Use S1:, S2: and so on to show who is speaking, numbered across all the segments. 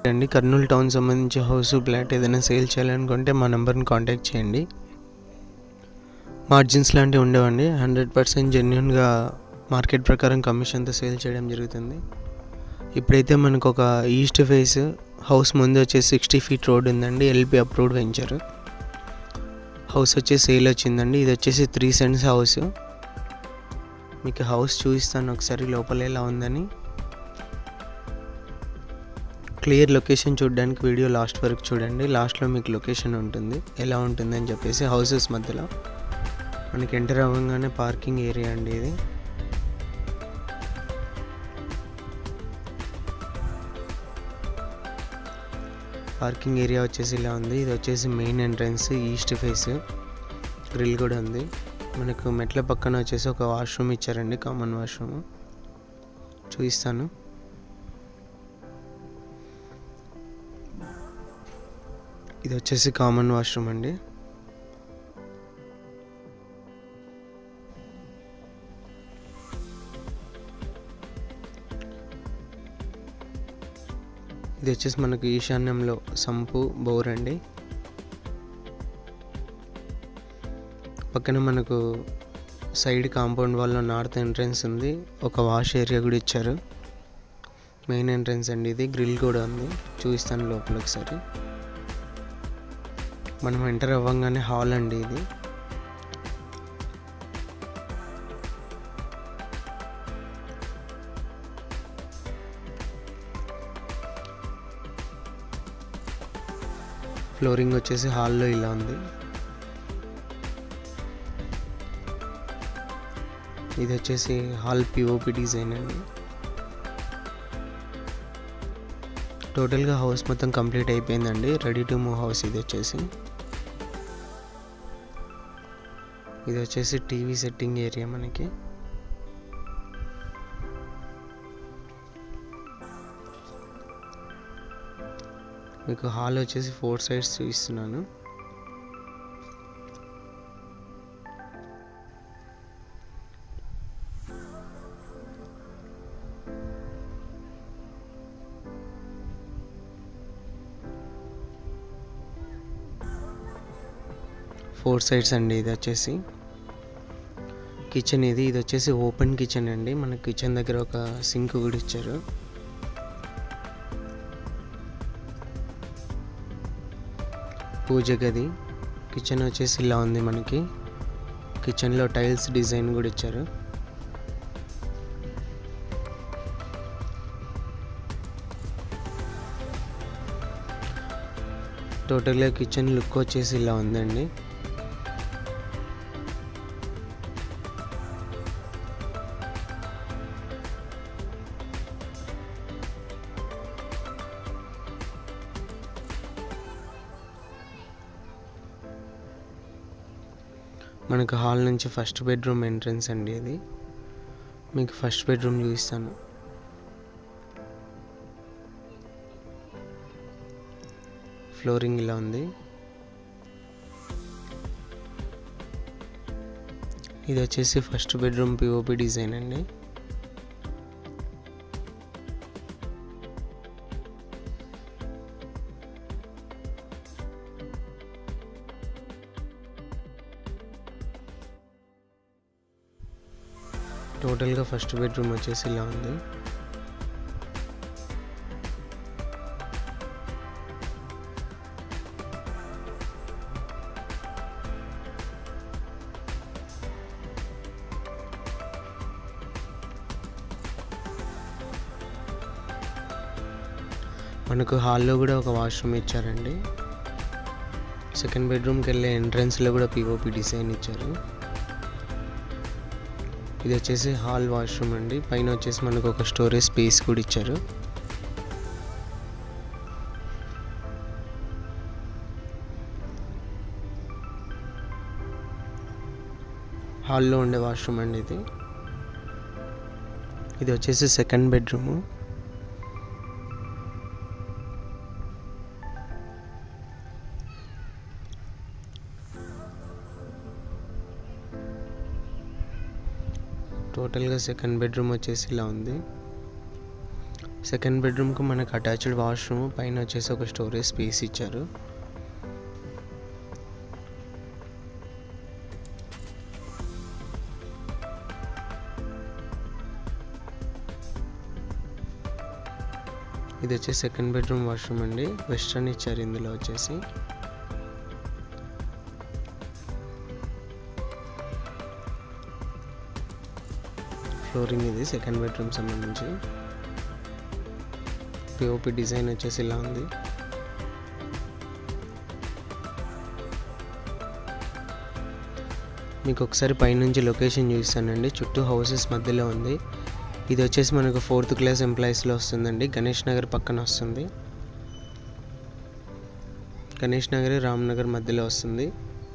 S1: అండి కర్నూలు టౌన్ సంబంధించి house flat ఏదైనా సేల్ చేయాలనుకుంటే మా నెంబర్ని కాంటాక్ట్ చేయండి. మార్జిన్స్ లాంటివి ఉండవండి. 100% జెన్యున్గా మార్కెట్ ప్రకారం కమిషన్తో సేల్ చేయడం జరుగుతుంది. ఇప్పుడైతే మనకు ఒక ఈస్ట్ ఫేస్ హౌస్ ముందు వచ్చేసి 60 ఫీట్ రోడ్ ఉందండి. ఎల్పి అప్రూవ్డ్ వెంచర్ హౌస్ వచ్చేసి సేల్ వచ్చిందండి. ఇది వచ్చేసి 3 సెంట్స్ హౌస్. మీకు హౌస్ చూపిస్తాను ఒకసారి లోపల ఎలా ఉందని. క్లియర్ లొకేషన్ చూడడానికి వీడియో లాస్ట్ వరకు చూడండి. లాస్ట్లో మీకు లొకేషన్ ఉంటుంది ఎలా ఉంటుందని చెప్పేసి. హౌసెస్ మధ్యలో మనకి ఎంటర్ అవ్వగానే పార్కింగ్ ఏరియా అండి ఇది. పార్కింగ్ ఏరియా వచ్చేసి ఇలా ఉంది. ఇది వచ్చేసి main entrance, east face, grill కూడా ఉంది. మనకు మెట్ల పక్కన వచ్చేసి ఒక వాష్రూమ్ ఇచ్చారండి, కామన్ వాష్రూమ్ చూపిస్తాను. ఇది వచ్చేసి కామన్ వాష్రూమ్ అండి. ఇది వచ్చేసి మనకు ఈశాన్యంలో సంపు బోర్ అండి. పక్కన మనకు సైడ్ కాంపౌండ్ వాల్లో నార్త్ ఎంట్రన్స్ ఉంది. ఒక వాష్ ఏరియా కూడా ఇచ్చారు. మెయిన్ ఎంట్రన్స్ అండి ఇది. గ్రిల్ కూడా ఉంది, చూపిస్తాను లోపల ఒకసారి. మనం ఎంటర్ అవ్వగానే హాల్ అండి ఇది. ఫ్లోరింగ్ వచ్చేసి హాల్లో ఇలా ఉంది. ఇది వచ్చేసి హాల్ పిఓపి డిజైన్ అండి. టోటల్గా హౌస్ మొత్తం కంప్లీట్ అయిపోయిందండి. Ready to move house. ఇది వచ్చేసి టీవీ సెట్టింగ్ ఏరియా మనకి. మీకు హాల్ వచ్చేసి 4 సైడ్స్ చూపిస్తున్నాను. ఫోర్ సైడ్స్ అండి. ఇది వచ్చేసి కిచెన్. ఇది వచ్చేసి ఓపెన్ కిచెన్ అండి. మన కిచెన్ దగ్గర ఒక సింక్ కూడా ఇచ్చారు. పూజ గది. కిచెన్ వచ్చేసి ఇలా ఉంది మనకి. కిచెన్లో టైల్స్ డిజైన్ కూడా ఇచ్చారు. టోటల్గా కిచెన్ లుక్ వచ్చేసి ఇలా ఉందండి. మనకు హాల్ నుంచి ఫస్ట్ బెడ్రూమ్ ఎంట్రన్స్ అండి ఇది. మీకు ఫస్ట్ బెడ్రూమ్ చూపిస్తాను. ఫ్లోరింగ్ ఇలా ఉంది. ఇది వచ్చేసి ఫస్ట్ బెడ్రూమ్ పిఓపి డిజైన్ అండి. టోటల్గా ఫస్ట్ బెడ్రూమ్ వచ్చేసి ఇలా ఉంది. మనకు హాల్లో కూడా ఒక వాష్రూమ్ ఇచ్చారండి. సెకండ్ బెడ్రూమ్కి వెళ్ళే ఎంట్రన్స్లో కూడా పిఓపి డిజైన్ ఇచ్చారు. ఇది వచ్చేసి హాల్ వాష్రూమ్ అండి. పైన వచ్చేసి మనకు ఒక స్టోరేజ్ స్పేస్ కూడా ఇచ్చారు. హాల్లో ఉండే వాష్రూమ్ అండి ఇది. ఇది వచ్చేసి సెకండ్ బెడ్రూము. టోటల్గా సెకండ్ బెడ్రూమ్ వచ్చేసి ఇలా ఉంది. సెకండ్ బెడ్రూమ్కి మనకు అటాచ్డ్ వాష్రూమ్, పైన వచ్చేసి ఒక స్టోరేజ్ స్పేస్ ఇచ్చారు. ఇది వచ్చేసి సెకండ్ బెడ్రూమ్ వాష్రూమ్ అండి. వెస్ట్రన్ ఇచ్చారు ఇందులో వచ్చేసి. ఫ్లోరింగ్ ఇది సెకండ్ బెడ్రూమ్ సంబంధించి. పిఓపి డిజైన్ వచ్చేసి ఇలా ఉంది. మీకు ఒకసారి పైనుంచి లొకేషన్ చూస్తానండి. చుట్టూ హౌసెస్ మధ్యలో ఉంది. ఇది వచ్చేసి మనకు 4th క్లాస్ ఎంప్లాయీస్లో వస్తుందండి. గణేష్ నగర్ పక్కన వస్తుంది. గణేష్ నగర్ రామ్నగర్ మధ్యలో వస్తుంది.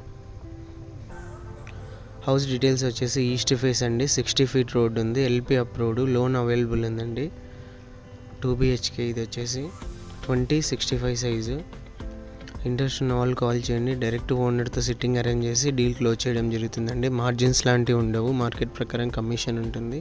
S1: హౌస్ డీటెయిల్స్ వచ్చేసి ఈస్ట్ ఫేస్ అండి. 60 ఫీట్ రోడ్ ఉంది. LP approved. లోన్ అవైలబుల్ ఉందండి. 2 BHK. ఇది వచ్చేసి 20/65 సైజు. ఇంట్రెస్ట్ ఉన్న వాళ్ళు కాల్ చేయండి. డైరెక్ట్ ఓనర్తో సిట్టింగ్ అరేంజ్ చేసి డీల్ క్లోజ్ చేయడం జరుగుతుందండి. మార్జిన్స్ లాంటివి ఉండవు. మార్కెట్ ప్రకారం కమిషన్ ఉంటుంది.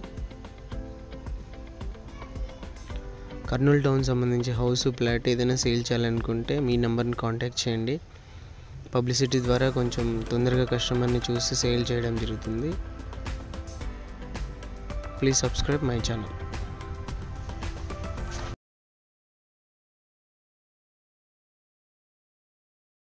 S1: కర్నూలు టౌన్ సంబంధించి హౌస్, ఫ్లాట్ ఏదైనా సేల్ చేయాలనుకుంటే మీ నెంబర్ని కాంటాక్ట్ చేయండి. పబ్లిసిటీ ద్వారా కొంచెం తొందరగా కస్టమర్ని చూసి సేల్ చేయడం జరుగుతుంది. Please subscribe my channel.